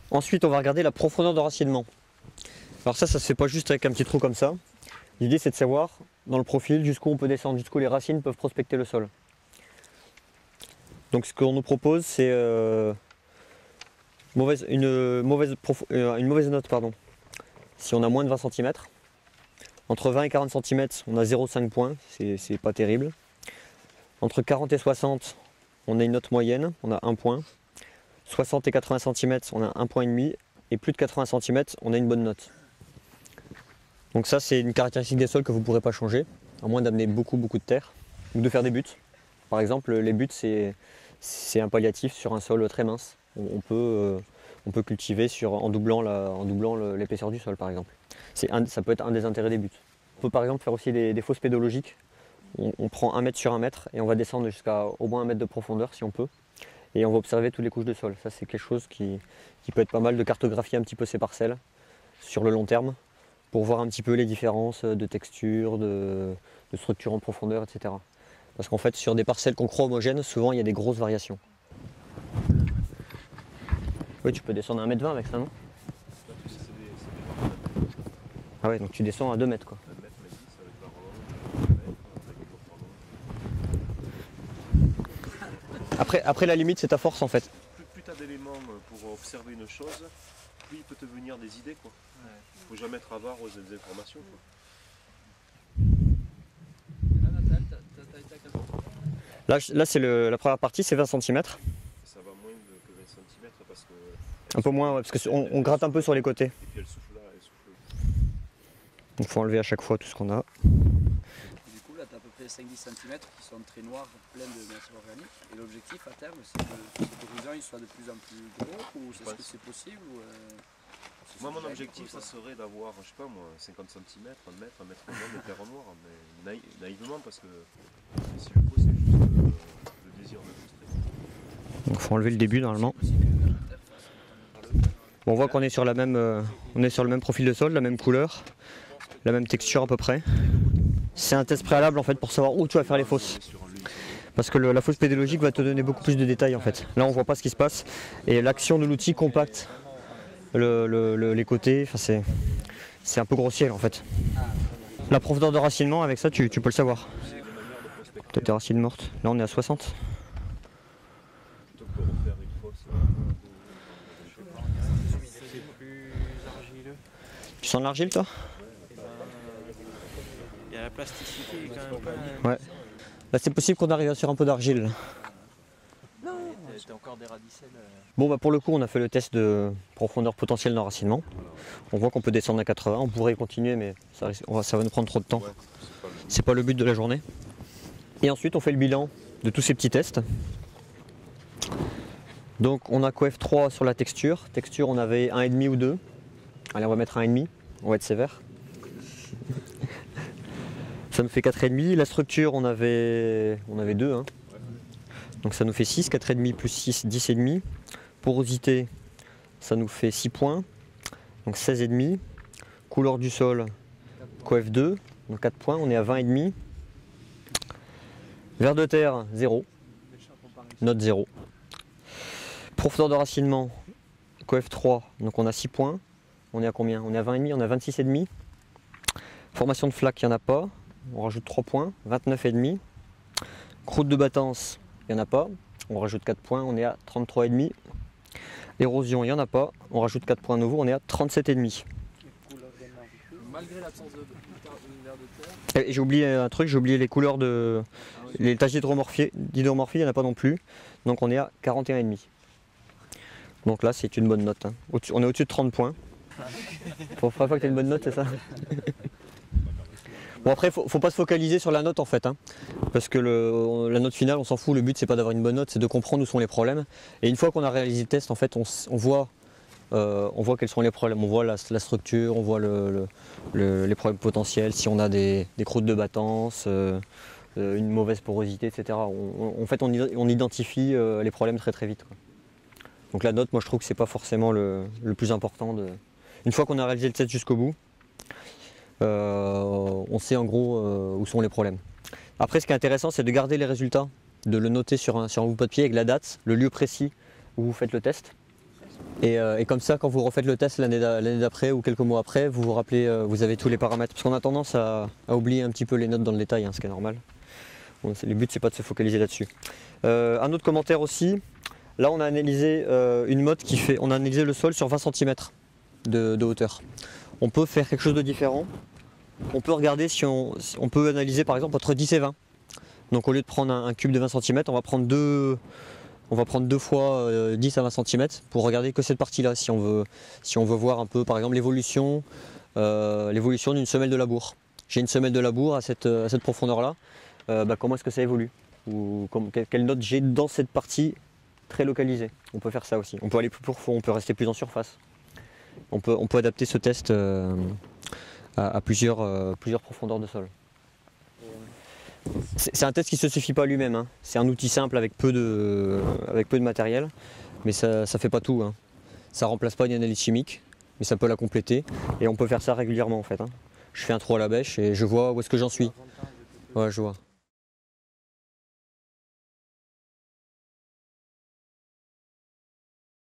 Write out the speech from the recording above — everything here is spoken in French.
Ensuite, on va regarder la profondeur d'enracinement. Alors ça se fait pas juste avec un petit trou comme ça. L'idée, c'est de savoir, dans le profil, jusqu'où on peut descendre, jusqu'où les racines peuvent prospecter le sol. Donc ce qu'on nous propose, c'est une mauvaise note, pardon, si on a moins de 20 cm. Entre 20 et 40 cm, on a 0,5 points, c'est pas terrible. Entre 40 et 60, on a une note moyenne, on a 1 point. 60 et 80 cm, on a 1,5 point. Et plus de 80 cm, on a une bonne note. Donc ça, c'est une caractéristique des sols que vous ne pourrez pas changer, à moins d'amener beaucoup de terre, ou de faire des buts. Par exemple, les buts, c'est un palliatif sur un sol très mince. On peut cultiver en doublant l'épaisseur du sol, par exemple. Ça peut être un des intérêts des buts. On peut par exemple faire aussi des fosses pédologiques. On prend 1 mètre sur 1 mètre et on va descendre jusqu'à au moins 1 mètre de profondeur si on peut. Et on va observer toutes les couches de sol. Ça, c'est quelque chose qui peut être pas mal, de cartographier un petit peu ces parcelles sur le long terme pour voir un petit peu les différences de texture, de structure en profondeur, etc. Parce qu'en fait, sur des parcelles qu'on croit homogènes, souvent il y a des grosses variations. Oui, tu peux descendre à 1,20 m avec ça, non? Ah ouais, donc tu descends à 2 mètres, quoi. Après la limite, c'est ta force en fait. Plus tu as d'éléments pour observer une chose, plus il peut te venir des idées, quoi. Il ne faut jamais être avare des informations, quoi. Là c'est la première partie, c'est 20 cm. Ça va moins que 20 cm parce que... Un peu moins, ouais, parce qu'on gratte un peu sur les côtés. Et puis elle souffle là, elle souffle. Donc il faut enlever à chaque fois tout ce qu'on a. Du coup là tu as à peu près 5-10 cm qui sont très noirs, pleins de matière organique. Et l'objectif à terme c'est que cet horizon il soit de plus en plus gros, ou est-ce que c'est possible ou, moi mon objectif ça serait d'avoir, je sais pas moi, 50 cm, 1 mètre, 1 mètre de terre noire, mais naïvement parce que si le faut c'est juste le désir de construire. Donc il faut enlever le début normalement. Bon, on voit qu'on est sur le même profil de sol, la même couleur, la même texture à peu près. C'est un test préalable en fait pour savoir où tu vas faire les fosses. Parce que la fosse pédologique va te donner beaucoup plus de détails en fait. Là on voit pas ce qui se passe et l'action de l'outil compacte les côtés, enfin, c'est un peu grossier en fait. La profondeur de racinement avec ça tu peux le savoir. Peut-être des racines mortes. Là on est à 60. Tu sens de l'argile toi? Il y a la plasticité quand même. Ouais. Là c'est possible qu'on arrive sur un peu d'argile. T'as encore des radicelles. Bon bah pour le coup on a fait le test de profondeur potentielle d'enracinement. On voit qu'on peut descendre à 80, on pourrait continuer mais ça va nous prendre trop de temps. C'est pas le but de la journée. Et ensuite on fait le bilan de tous ces petits tests. Donc on a coef 3 sur la texture. Texture on avait 1,5 ou 2. Allez on va mettre 1,5, on va être sévère. Ça nous fait 4,5. La structure on avait 2. Hein. Donc ça nous fait 6, 4,5 plus 6, 10,5. Porosité, ça nous fait 6 points, donc 16,5. Couleur du sol, coef 2, donc 4 points, on est à 20,5. Vers de terre, 0, note 0. Profondeur de racinement, coef 3, donc on a 6 points. On est à combien? On est à 20,5, on a 26,5. Formation de flaque, il n'y en a pas, on rajoute 3 points, 29,5. Croûte de battance, il n'y en a pas, on rajoute 4 points, on est à 33,5. Érosion, il n'y en a pas, on rajoute 4 points nouveaux, on est à 37,5. malgré l'absence de vers de terre. Et j'ai oublié un truc, j'ai oublié les couleurs de... Les taches d'hydromorphie, il n'y en a pas non plus, donc on est à 41,5. Donc là c'est une bonne note, hein. On est au-dessus de 30 points. Pour la première fois que tu as une bonne note, c'est ça? Bon après, faut pas se focaliser sur la note en fait, hein, parce que la note finale, on s'en fout, le but c'est pas d'avoir une bonne note, c'est de comprendre où sont les problèmes. Et une fois qu'on a réalisé le test, en fait, on voit quels sont les problèmes, on voit la structure, on voit les problèmes potentiels, si on a des croûtes de battance, une mauvaise porosité, etc. En fait, on identifie les problèmes très très vite, quoi. Donc la note, moi je trouve que c'est pas forcément le plus important. Une fois qu'on a réalisé le test jusqu'au bout, on sait en gros où sont les problèmes. Après, ce qui est intéressant, c'est de garder les résultats, de le noter sur un bout de papier avec la date, le lieu précis où vous faites le test. Et comme ça, quand vous refaites le test l'année d'après ou quelques mois après, vous vous rappelez, vous avez tous les paramètres. Parce qu'on a tendance à oublier un petit peu les notes dans le détail, hein, ce qui est normal. Bon, le but, c'est pas de se focaliser là-dessus. Un autre commentaire aussi. Là, on a analysé une mode qui fait, on a analysé le sol sur 20 cm de hauteur. On peut faire quelque chose de différent. On peut regarder si on peut analyser par exemple entre 10 et 20. Donc au lieu de prendre un cube de 20 cm, on va prendre deux fois 10 à 20 cm pour regarder que cette partie-là, si on veut voir un peu par exemple l'évolution d'une semelle de labour. J'ai une semelle de labour à cette profondeur-là, comment est-ce que ça évolue? Ou quelle note j'ai dans cette partie très localisée. On peut faire ça aussi. On peut aller plus profond, on peut rester plus en surface. On peut adapter ce test à plusieurs profondeurs de sol. C'est un test qui ne se suffit pas lui-même, hein. C'est un outil simple avec peu de matériel, mais ça ne fait pas tout, hein. Ça ne remplace pas une analyse chimique, mais ça peut la compléter, et on peut faire ça régulièrement en fait, hein. Je fais un trou à la bêche et je vois où est-ce que j'en suis. Ouais, je vois.